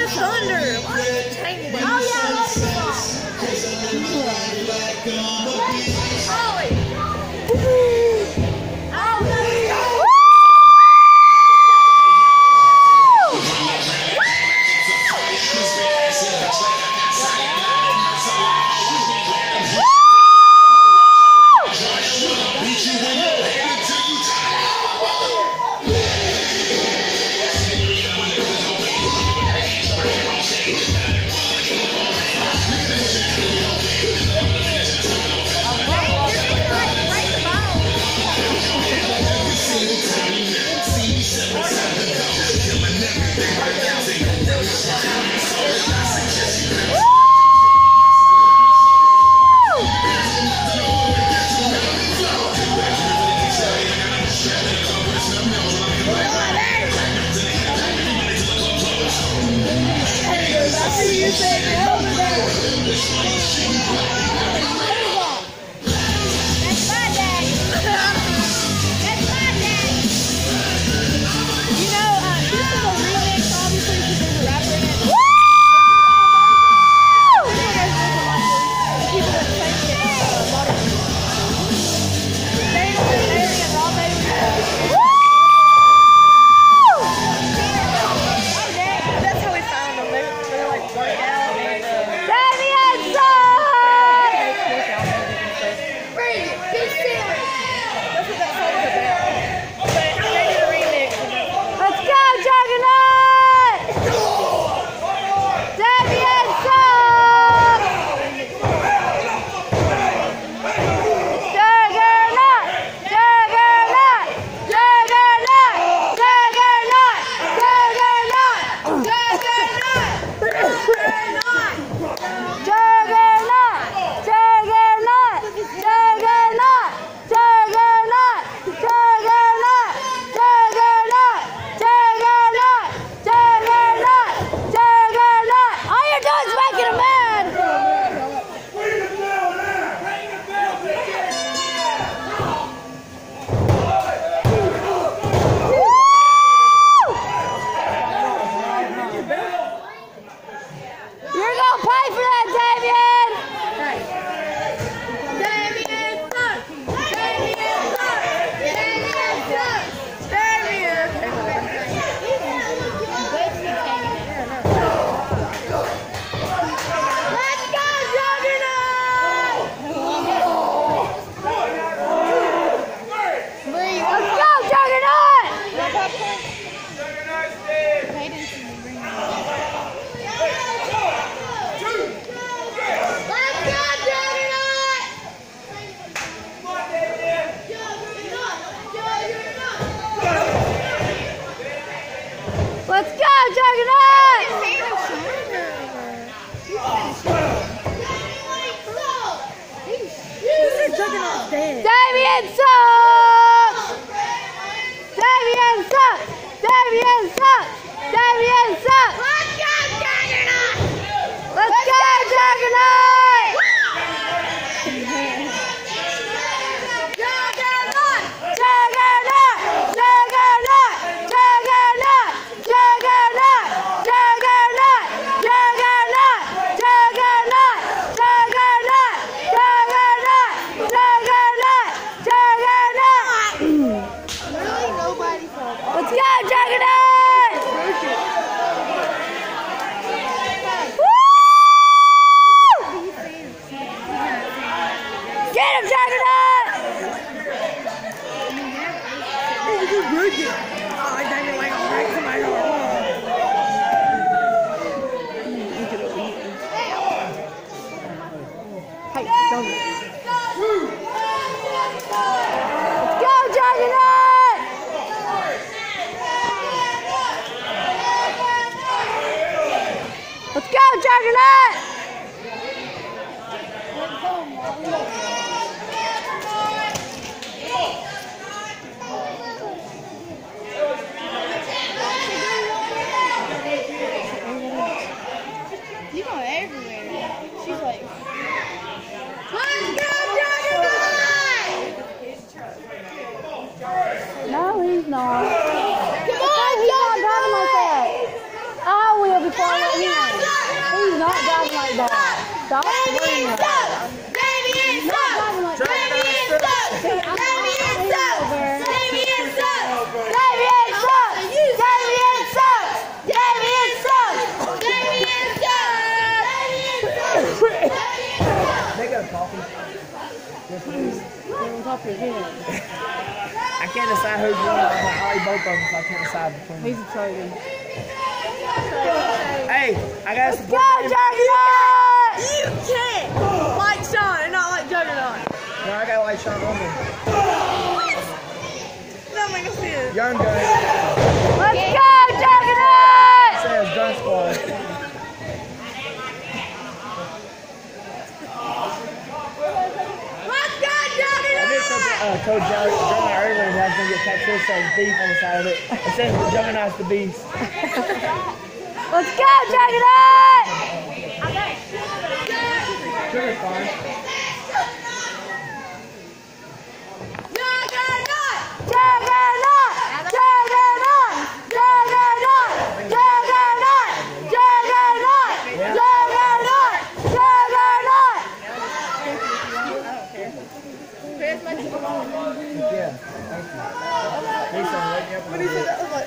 Thunder. Why are you changing it? Oh yeah, I love the Let's go, Juggernaut! Damien sucks! Damien sucks! Damien sucks! Damien sucks! Let's go, Juggernaut! Let's go, Juggernaut! Juggernaut! Juggernaut! Juggernaut! Juggernaut! Juggernaut! Juggernaut! Juggernaut! Juggernaut! Juggernaut! Juggernaut! Juggernaut! Really nobody saw that. Let's go, Juggernaut! Woo! Get him, Juggernaut! Hey, don't. Let's go, Juggernaut! Let's go, Juggernaut! You go everywhere. She's like, No, he's not. come on, He's not driving like that. I will before I let him Stop. Damien sucks! Damien sucks! Damien sucks! Damien sucks! Damien sucks! Damien sucks! Damien sucks! Damien sucks! Damien sucks! They got coffee. Yes, please. I can't decide who's one. I like both of them, so I can't decide between them. He's a traitor. Hey, I got some. Go, Juggernaut! You can't like Sean and not like Juggernaut. No, I got like Sean on me. That make no sense. Young Gun. Let's go, Juggernaut! Says Gun Squad. Let's go, I Juggernaut! did something, told Juggernaut earlier that I was going to get tattooed saying beef on the side of it. It says Juggernaut's the beast. Let's go, Juggernaut! Sugar's fine. Juggernaut! Juggernaut! Juggernaut! Juggernaut! Juggernaut! Juggernaut! Juggernaut! Juggernaut! Yeah, thank you. Lisa, wake me up when you get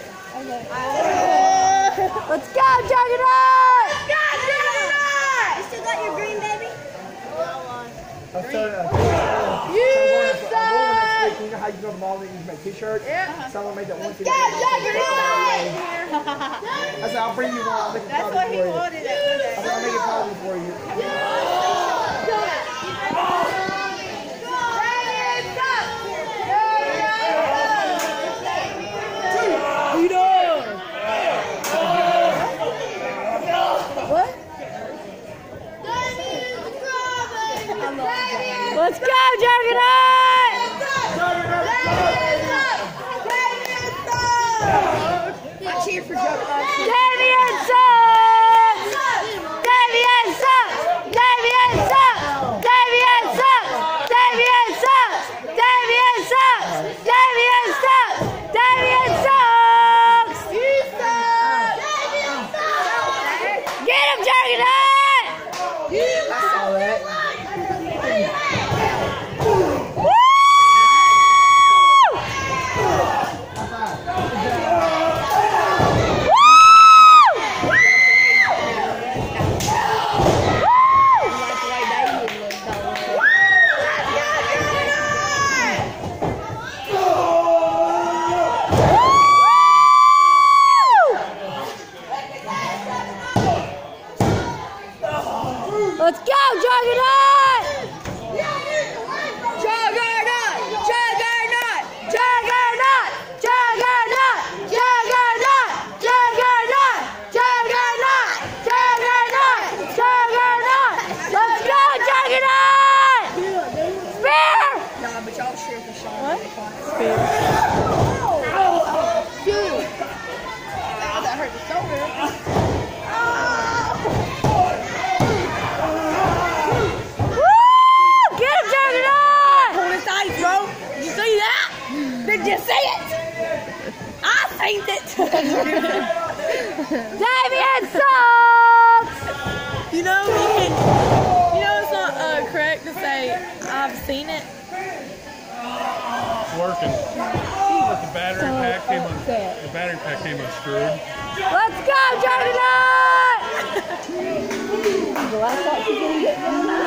Let's go, Juggernaut! Juggernaut! You still got your green, baby? I'm starting I'm going next week. You know how you go to the mall and you make t-shirts? Yeah. Someone made that one t-shirt. Juggernaut! I said, I'll bring you one. I'll make it That's copy what for he you. wanted that one day. I said, I'll make it copy for you. Let's go, Juggernaut! I cheer for Juggernaut. Damien sucks! Damien sucks! Damien sucks! Damien sucks! Damien sucks! Damien sucks! Damien sucks! Damien sucks! Get him, Juggernaut! I saw that. Let's go, Juggernaut! Juggernaut! Juggernaut! Juggernaut! Juggernaut! Juggernaut! Juggernaut! Juggernaut! Juggernaut! Juggernaut! Let's go, Juggernaut! Spear! Nah, but y'all cheer for Sean. What? Spear. Shoot! That hurt the shoulder. Did you see it? I seen it. Damien sucks! You know it's not correct to say I've seen it. It's working. But the battery pack came unscrewed. Let's go, Juggernaut! The last shot she's gonna get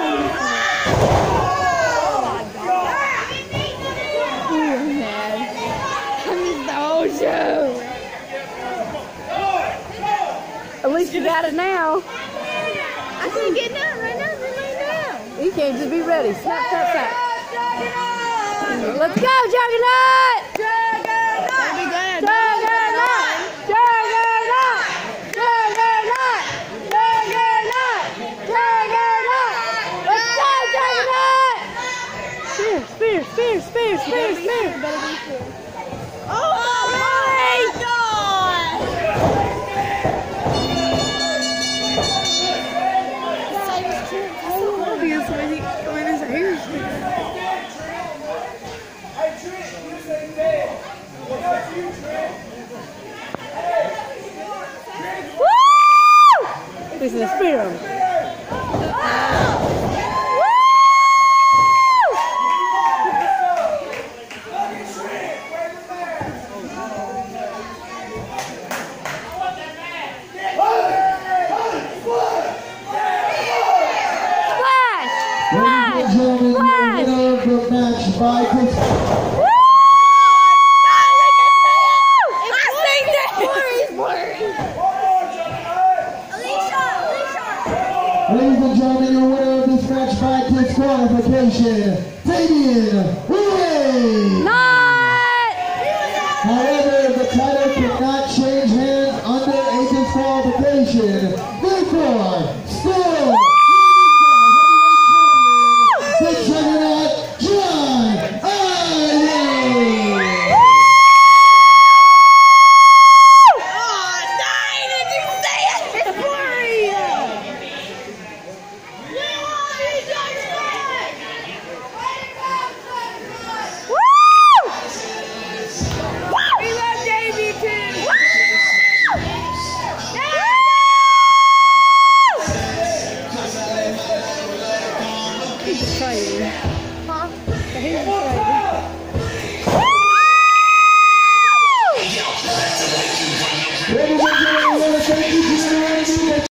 At least you got it now. I couldn't get down right now. Right now. You can't just be ready. Snap, snap, snap. Let's go, Juggernaut! Juggernaut! Juggernaut! Juggernaut! Juggernaut! Juggernaut! Juggernaut! Let's go, Juggernaut! Spear, spear, spear, spear, spear, spear. Oh my God! Woo! This is a spear. Ladies and gentlemen, the winner of the match by Ladies and gentlemen, your winner of this match by disqualification, Damian Ray. However, the title cannot change hands under a disqualification. Therefore, still the Juggernaut, John Ireland. He's a traitor. Huh? He's a traitor.